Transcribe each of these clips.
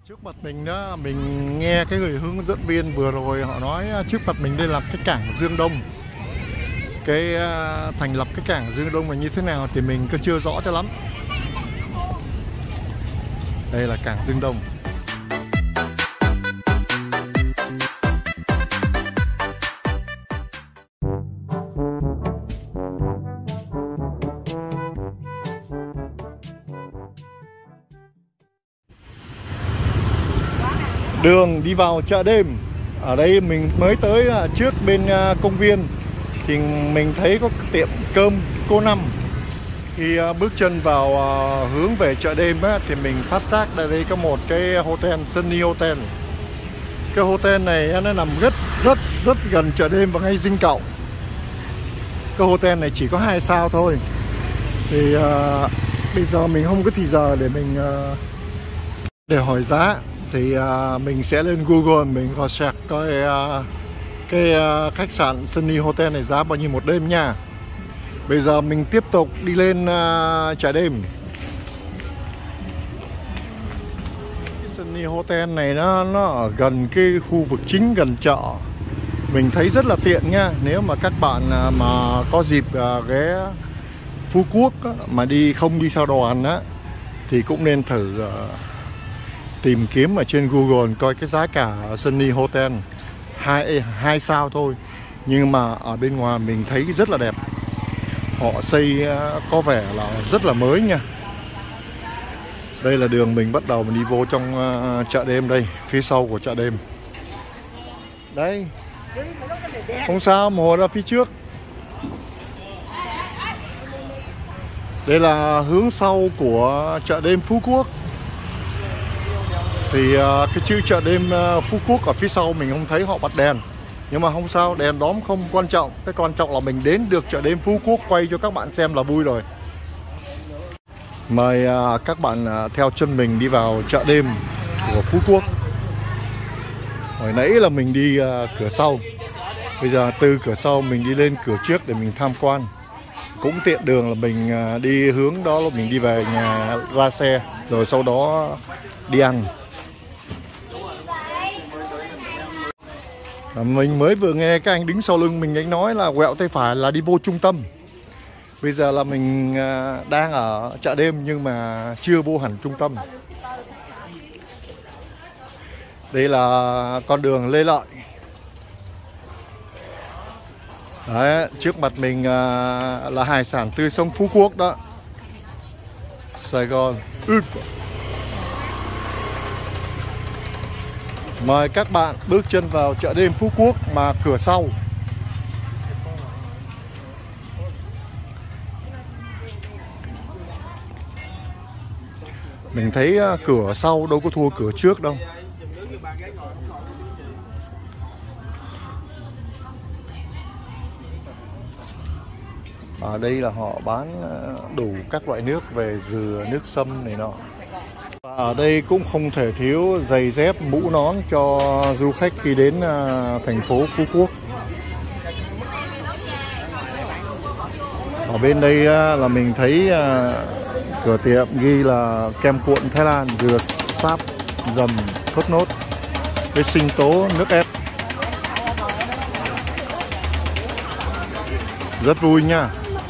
Trước mặt mình đó, mình nghe cái người hướng dẫn viên vừa rồi họ nói trước mặt mình đây là cái cảng Dương Đông. Cái thành lập cái cảng Dương Đông là như thế nào thì mình cứ chưa rõ cho lắm. Đây là cảng Dương Đông. Đường đi vào chợ đêm. Ở đây mình mới tới trước bên công viên thì mình thấy có tiệm cơm cô Năm. Khi bước chân vào hướng về chợ đêm á, thì mình phát giác ở đây có một cái hotel, Sunny Hotel. Cái hotel này nó nằm rất gần chợ đêm và ngay Dinh Cậu. Cái hotel này chỉ có 2 sao thôi. Thì bây giờ mình không có thì giờ để mình để hỏi giá. Thì mình sẽ lên Google mình có search coi cái khách sạn Sunny Hotel này giá bao nhiêu một đêm nha. Bây giờ mình tiếp tục đi lên chợ đêm. Cái Sunny Hotel này nó ở gần cái khu vực chính, gần chợ. Mình thấy rất là tiện nha. Nếu mà các bạn mà có dịp ghé Phú Quốc á, mà không đi theo đoàn á, thì cũng nên thử tìm kiếm ở trên Google coi cái giá cả Sunny Hotel 2 sao thôi. Nhưng mà ở bên ngoài mình thấy rất là đẹp. Họ xây có vẻ là rất là mới nha. Đây là đường mình bắt đầu mình đi vô trong chợ đêm đây, phía sau của chợ đêm. Đây. Không sao, một hồi ra phía trước. Đây là hướng sau của chợ đêm Phú Quốc. Thì cái chữ chợ đêm Phú Quốc ở phía sau mình không thấy họ bật đèn. Nhưng mà không sao, đèn đóm không quan trọng. Cái quan trọng là mình đến được chợ đêm Phú Quốc quay cho các bạn xem là vui rồi. Mời các bạn theo chân mình đi vào chợ đêm của Phú Quốc. Hồi nãy là mình đi cửa sau. Bây giờ từ cửa sau mình đi lên cửa trước để mình tham quan. Cũng tiện đường là mình đi hướng đó là mình đi về nhà ra xe. Rồi sau đó đi ăn. Mình mới vừa nghe các anh đứng sau lưng mình, anh nói là quẹo tay phải là đi vô trung tâm. Bây giờ là mình đang ở chợ đêm nhưng mà chưa vô hẳn trung tâm. Đây là con đường Lê Lợi. Đấy, trước mặt mình là hải sản tươi sống Phú Quốc đó. Sài Gòn. Mời các bạn bước chân vào chợ đêm Phú Quốc mà cửa sau. Mình thấy cửa sau đâu có thua cửa trước đâu. Ở đây là họ bán đủ các loại nước về dừa, nước sâm này nọ. Ở đây cũng không thể thiếu giày dép, mũ nón cho du khách khi đến thành phố Phú Quốc. Ở bên đây là mình thấy cửa tiệm ghi là kem cuộn Thái Lan, dừa sáp, dầm, thốt nốt, cái sinh tố, nước ép. Rất vui nha.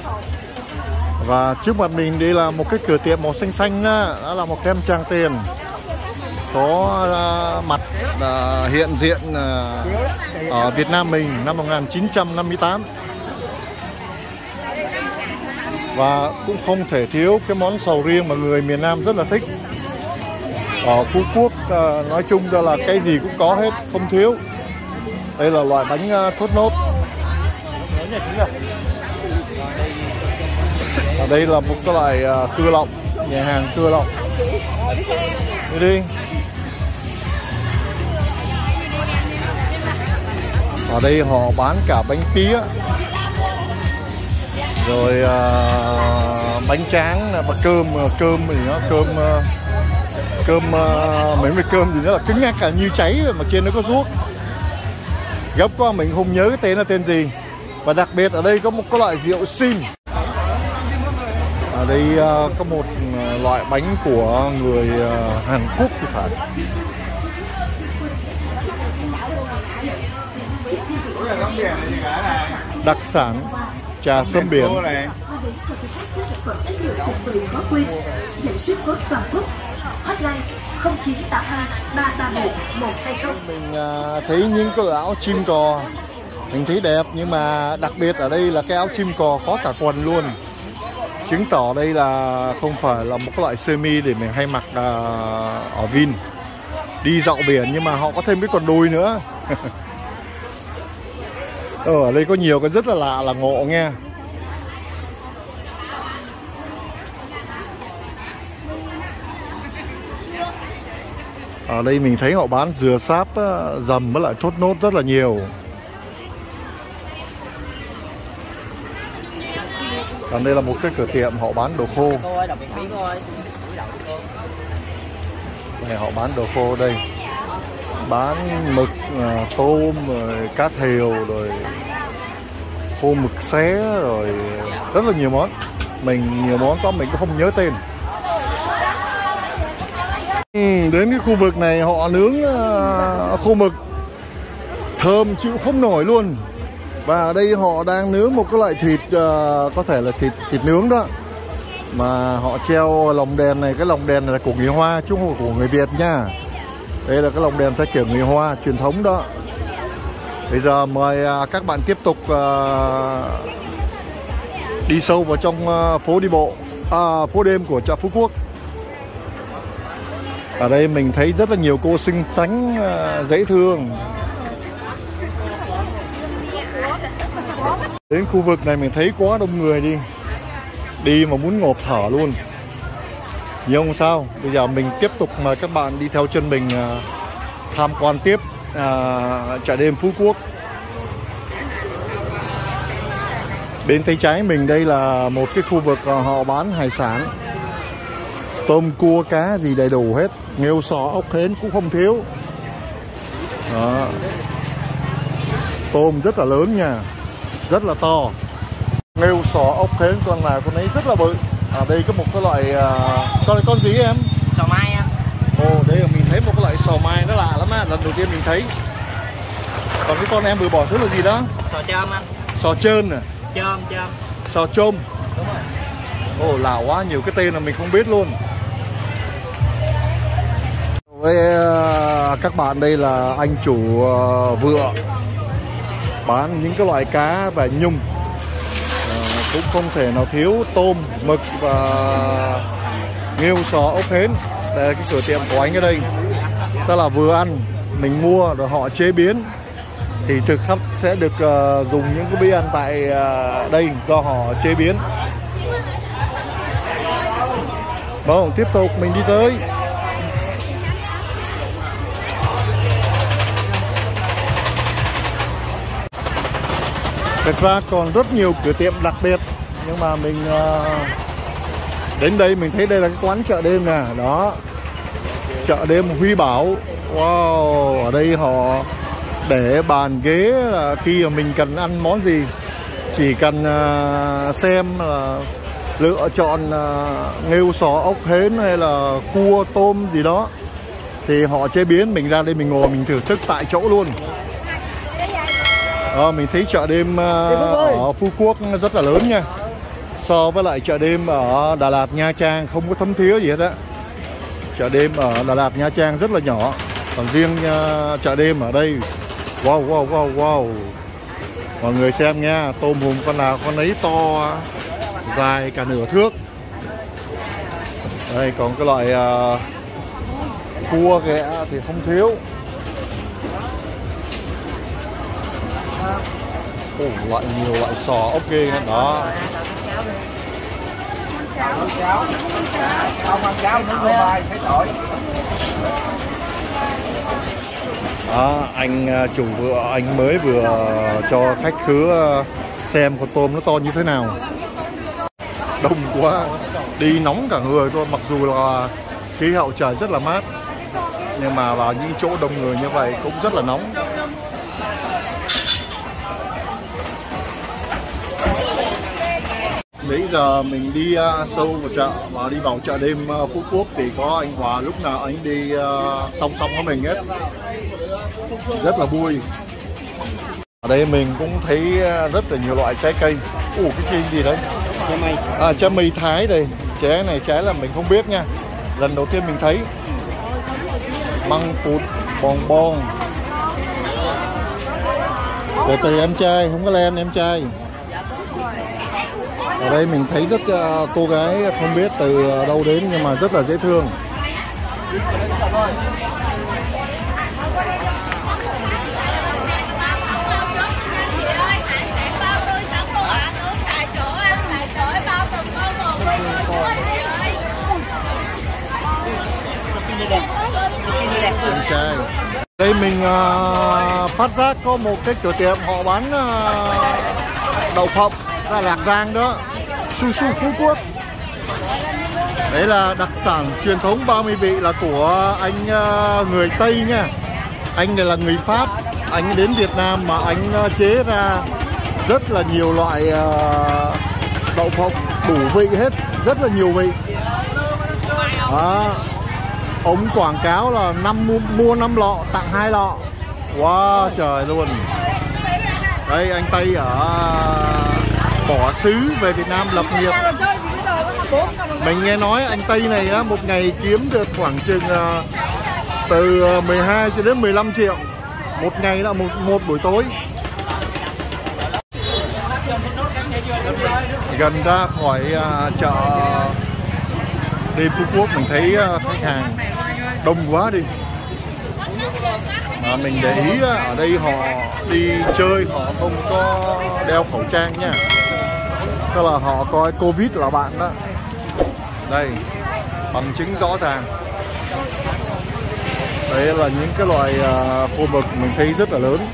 Và trước mặt mình đây là một cái cửa tiệm màu xanh xanh đó là một kem Tràng Tiền. Có mặt hiện diện ở Việt Nam mình năm 1958. Và cũng không thể thiếu cái món sầu riêng mà người miền Nam rất là thích. Ở Phú Quốc nói chung ra là cái gì cũng có hết, không thiếu. Đây là loại bánh thốt nốt. Ở đây là một cái loại cưa lọng, nhà hàng cưa lọng. Đi đi. Ở đây họ bán cả bánh pía, rồi bánh tráng, cơm gì đó, mấy cái cơm gì đó là cứng ngắc cả như cháy mà trên nó có ruốc. Gấp qua mình không nhớ cái tên là tên gì. Và đặc biệt ở đây có một cái loại rượu sim. Ở đây có một loại bánh của người Hàn Quốc thì phải. Đặc sản trà sâm biển. Mình thấy những cái áo chim cò mình thấy đẹp, nhưng mà đặc biệt ở đây là cái áo chim cò có cả quần luôn, chứng tỏ đây là không phải là một cái loại sơ mi để mình hay mặc ở Vin đi dạo biển, nhưng mà họ có thêm cái quần đùi nữa. Ở đây có nhiều cái rất là lạ là ngộ nghe. Ở đây mình thấy họ bán dừa sáp, dầm với lại thốt nốt rất là nhiều. Còn đây là một cái cửa tiệm họ bán đồ khô. Đây họ bán đồ khô đây. Bán mực, tôm, rồi cá thèo, rồi khô mực xé, rồi rất là nhiều món. Nhiều món có mình cũng không nhớ tên. Đến cái khu vực này họ nướng khô mực thơm chịu không nổi luôn. Và ở đây họ đang nướng một cái loại thịt, có thể là thịt nướng đó, mà họ treo lồng đèn này. Cái lồng đèn này là của người Hoa chứ không phải của người Việt nha. Đây là cái lồng đèn theo kiểu người Hoa truyền thống đó. Bây giờ mời các bạn tiếp tục đi sâu vào trong phố đi bộ, phố đêm của chợ Phú Quốc. Ở đây mình thấy rất là nhiều cô xinh xắn, dễ thương. Đến khu vực này mình thấy quá đông người đi mà muốn ngộp thở luôn. Nhưng không sao, bây giờ mình tiếp tục mời các bạn đi theo chân mình tham quan tiếp chợ đêm Phú Quốc. Bên tay trái mình đây là một cái khu vực họ bán hải sản, tôm cua cá gì đầy đủ hết, nghêu sò ốc hến cũng không thiếu đó. Tôm rất là lớn nha, rất là to. Nghêu sò ốc hến con nào con ấy rất là bự. Ở đây có một cái loại con gì em? Sò mai anh. Ồ, đây là mình thấy một cái loại sò mai nó lạ lắm á, lần đầu tiên mình thấy. Còn cái con em vừa bỏ thứ là gì đó? Sò chôm anh. Sò trơn à? Chôm. Sò chôm. Đúng rồi. Ồ, lạ quá, nhiều cái tên là mình không biết luôn. Với các bạn, đây là anh chủ vựa bán những cái loại cá và nhung. Cũng không thể nào thiếu tôm, mực và nghêu sò ốc hến. Đây là cái cửa tiệm của anh ở đây. Tức là vừa ăn mình mua rồi họ chế biến, thì thực khách sẽ được dùng những cái bữa ăn tại đây do họ chế biến. Vâng, tiếp tục mình đi tới. Thực ra còn rất nhiều cửa tiệm đặc biệt, nhưng mà mình đến đây mình thấy đây là cái quán chợ đêm nè. Đó, chợ đêm Huy Bảo. Wow, ở đây họ để bàn ghế là khi mà mình cần ăn món gì, chỉ cần xem là lựa chọn nghêu sò ốc hến hay là cua tôm gì đó thì họ chế biến, mình ra đây mình ngồi mình thưởng thức tại chỗ luôn. Mình thấy chợ đêm ở Phú Quốc rất là lớn nha. So với lại chợ đêm ở Đà Lạt, Nha Trang không có thấm thía gì hết á. Chợ đêm ở Đà Lạt, Nha Trang rất là nhỏ. Còn riêng chợ đêm ở đây, wow. Mọi người xem nha, tôm hùm con nào con ấy to, dài cả nửa thước. Đây còn cái loại cua ghẹ thì không thiếu. Nhiều loại sò ốc ghê đó. Anh chủ vựa anh mới vừa cho khách khứa xem con tôm nó to như thế nào. Đông quá, đi nóng cả người thôi. Mặc dù là khí hậu trời rất là mát, nhưng mà vào những chỗ đông người như vậy cũng rất là nóng. Nãy giờ mình đi sâu vào chợ và đi vào chợ đêm Phú Quốc thì có anh Hòa, lúc nào anh đi song song với mình hết, rất là vui. Ở đây mình cũng thấy rất là nhiều loại trái cây. Cái gì đấy? Trái mây. Trái mây Thái đây. Trái này trái là mình không biết nha, lần đầu tiên mình thấy. Măng cụt, bòn bon. Từ em trai, không có len em trai. Ở đây mình thấy rất cô gái không biết từ đâu đến nhưng mà rất là dễ thương. Em trai. Đây mình phát giác có một cái cửa tiệm họ bán đậu phộng ra Lạc Giang đó, su su Phú Quốc. Đấy là đặc sản truyền thống 30 vị là của anh người Tây nha. Anh này là người Pháp, anh đến Việt Nam mà anh chế ra rất là nhiều loại đậu phộng đủ vị hết, rất là nhiều vị. Ông quảng cáo là mua 5 lọ tặng 2 lọ. Wow, trời luôn. Đây anh Tây ở bỏ xứ về Việt Nam lập nghiệp. Mình nghe nói anh Tây này á, một ngày kiếm được khoảng chừng từ 12 cho đến 15 triệu một ngày, là một buổi tối. Gần ra khỏi chợ đêm Phú Quốc mình thấy khách hàng đông quá đi. Mình để ý ở đây họ đi chơi họ không có đeo khẩu trang nha, tức là họ coi Covid là bạn đó. Đây, bằng chứng rõ ràng. Đây là những cái loại khu vực mình thấy rất là lớn.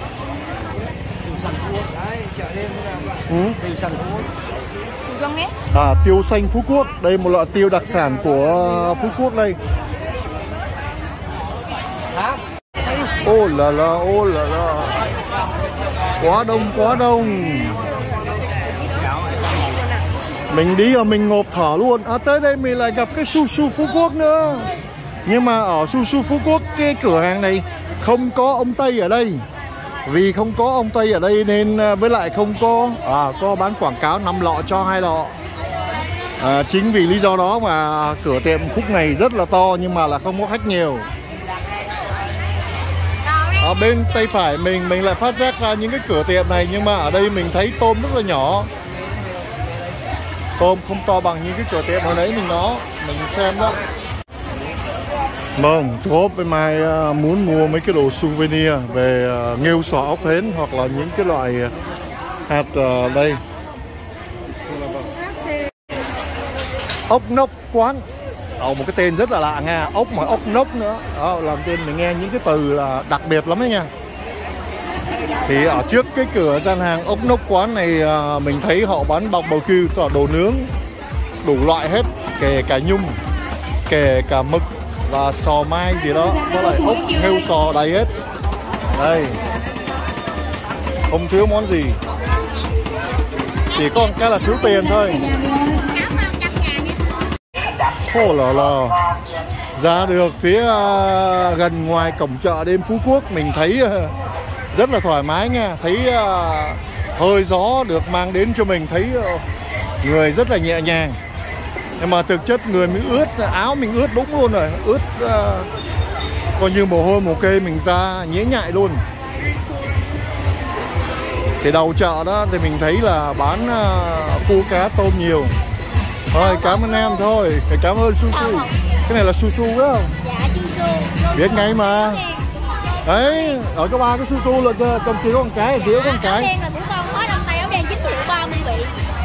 Tiêu xanh Phú Quốc. Đây một loại tiêu đặc sản của Phú Quốc đây. Ô là la, ô là la. Quá đông. Mình đi rồi mình ngộp thở luôn. Tới đây mình lại gặp cái su su Phú Quốc nữa. Nhưng mà ở su su Phú Quốc cái cửa hàng này không có ông Tây ở đây. Vì không có ông Tây ở đây nên với lại không có bán quảng cáo 5 lọ cho 2 lọ. Chính vì lý do đó mà cửa tiệm khúc này rất là to nhưng mà là không có khách nhiều. Ở bên tay phải mình lại phát giác ra những cái cửa tiệm này, nhưng mà ở đây mình thấy tôm rất là nhỏ. Tôm không to bằng những cái cửa tiệm hồi nãy mình xem đó. Tốt với Mai muốn mua mấy cái đồ souvenir về nghêu sò ốc hến hoặc là những cái loại hạt đây. Ốc nốc quán. Một cái tên rất là lạ nha, ốc mà ốc nốc nữa. Làm tên mình nghe những cái từ là đặc biệt lắm đấy nha. Thì ở trước cái cửa gian hàng ốc nốc quán này mình thấy họ bán barbecue, tức là đồ nướng đủ loại hết, kể cả nhum, kể cả mực và sò mai gì đó, có lại ốc nghêu sò đầy hết. Đây, không thiếu món gì, chỉ có một cái là thiếu tiền thôi. Ra được phía gần ngoài cổng chợ đêm Phú Quốc mình thấy rất là thoải mái nha. Thấy hơi gió được mang đến cho mình, thấy người rất là nhẹ nhàng. Nhưng mà thực chất người mình ướt, áo mình ướt đúng luôn rồi, ướt coi như mồ hôi mồ kê mình ra nhễ nhại luôn. Thì đầu chợ đó thì mình thấy là bán cua cá tôm nhiều. Thôi cảm ơn em thôi, cảm ơn su su. Cái này là su su phải không? Dạ su su. Biết ngay mà. Đấy, ở có 3 cái su su là trong kia có con cái, ở dưới có con cái. Đen là của con hết, ông Tây áo đen 9 triệu 30 vị.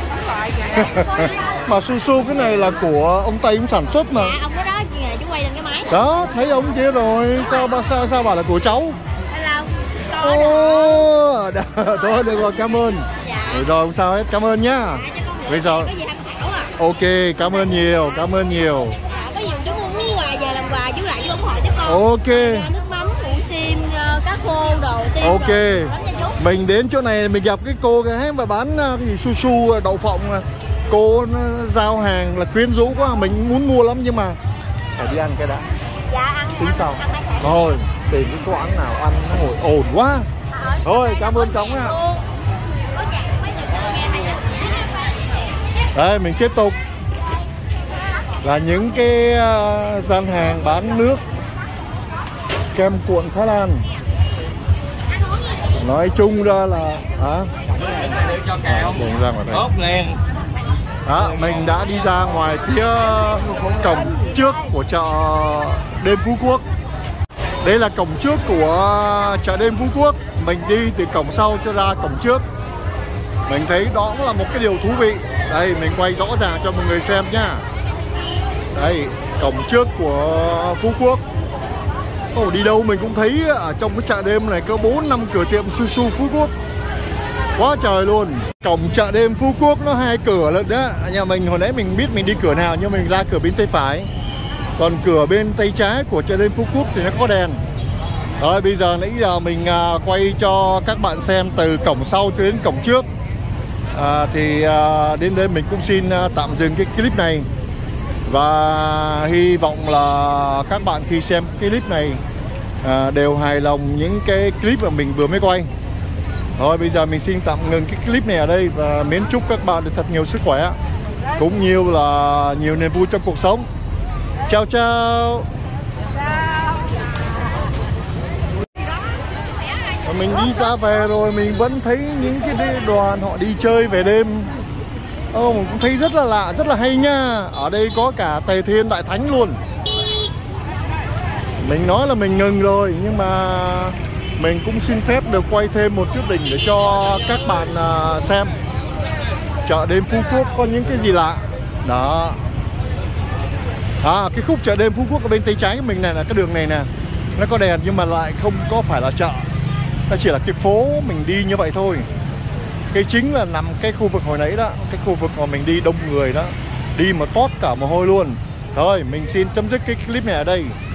Mà su su cái này là của ông Tây cũng sản xuất mà. Dạ, ông cái đó chú quay lên cái máy. Đó, thấy ông kia rồi, sao bảo là của cháu? Là con đó. Thôi được rồi, cảm ơn. Dạ. Rồi không sao hết, cảm ơn nhá. Bây giờ ok, cảm ơn nhiều. Dạ, có gì chú muốn quà về làm quà chú lại chú ủng hộ cho con. Ok. Nước mắm, củ xiêm, cá khô, đồ tiêu. Ok. Mình đến chỗ này mình gặp cái cô gái mà bán cái gì su su đậu phộng. cô nó giao hàng là quyến rũ quá, mình muốn mua lắm nhưng mà phải đi ăn cái đã. Dạ ăn. Tính sao? Ăn hải sản. Thôi tìm cái quán nào ăn nó ngồi ồn quá. Thôi cảm ơn cống nha. Đây mình tiếp tục là những cái gian hàng bán nước kem cuộn Thái Lan. Nói chung ra là đừng ra ngoài đây. Tốt liền. Đó, mình đã đi ra ngoài phía cổng trước của chợ đêm Phú Quốc. Đây là cổng trước của chợ đêm Phú Quốc. Mình đi từ cổng sau cho ra cổng trước. Mình thấy đó cũng là một cái điều thú vị. Đây mình quay rõ ràng cho mọi người xem nhá. Đây cổng trước của Phú Quốc. Đi đâu mình cũng thấy ở trong cái chợ đêm này có 4-5 cửa tiệm Sushi Phú Quốc. Quá trời luôn. Cổng chợ đêm Phú Quốc nó 2 cửa lận đó. Nhà mình hồi nãy mình biết mình đi cửa nào, nhưng mình ra cửa bên tay phải. Còn cửa bên tay trái của chợ đêm Phú Quốc thì nó có đèn. Rồi bây giờ nãy giờ mình quay cho các bạn xem từ cổng sau cho đến cổng trước. Đến đây mình cũng xin tạm dừng cái clip này. Và hy vọng là các bạn khi xem cái clip này đều hài lòng những cái clip mà mình vừa mới quay. Rồi bây giờ mình xin tạm ngừng cái clip này ở đây. Và mến chúc các bạn được thật nhiều sức khỏe, cũng như là nhiều niềm vui trong cuộc sống. Chào chào. Mình đi ra về rồi mình vẫn thấy những cái đoàn họ đi chơi về đêm. Mình cũng thấy rất là lạ, rất là hay nha. Ở đây có cả Tề Thiên Đại Thánh luôn. Mình nói là mình ngừng rồi, nhưng mà mình cũng xin phép được quay thêm một chút đỉnh để cho các bạn xem chợ đêm Phú Quốc có những cái gì lạ. Đó. Cái khúc chợ đêm Phú Quốc ở bên tay trái của mình này là cái đường này nè. Nó có đèn nhưng mà lại không có phải là chợ. Nó chỉ là cái phố mình đi như vậy thôi. Cái chính là nằm cái khu vực hồi nãy đó, cái khu vực mà mình đi đông người đó. Đi mà toát cả mồ hôi luôn. Rồi mình xin chấm dứt cái clip này ở đây.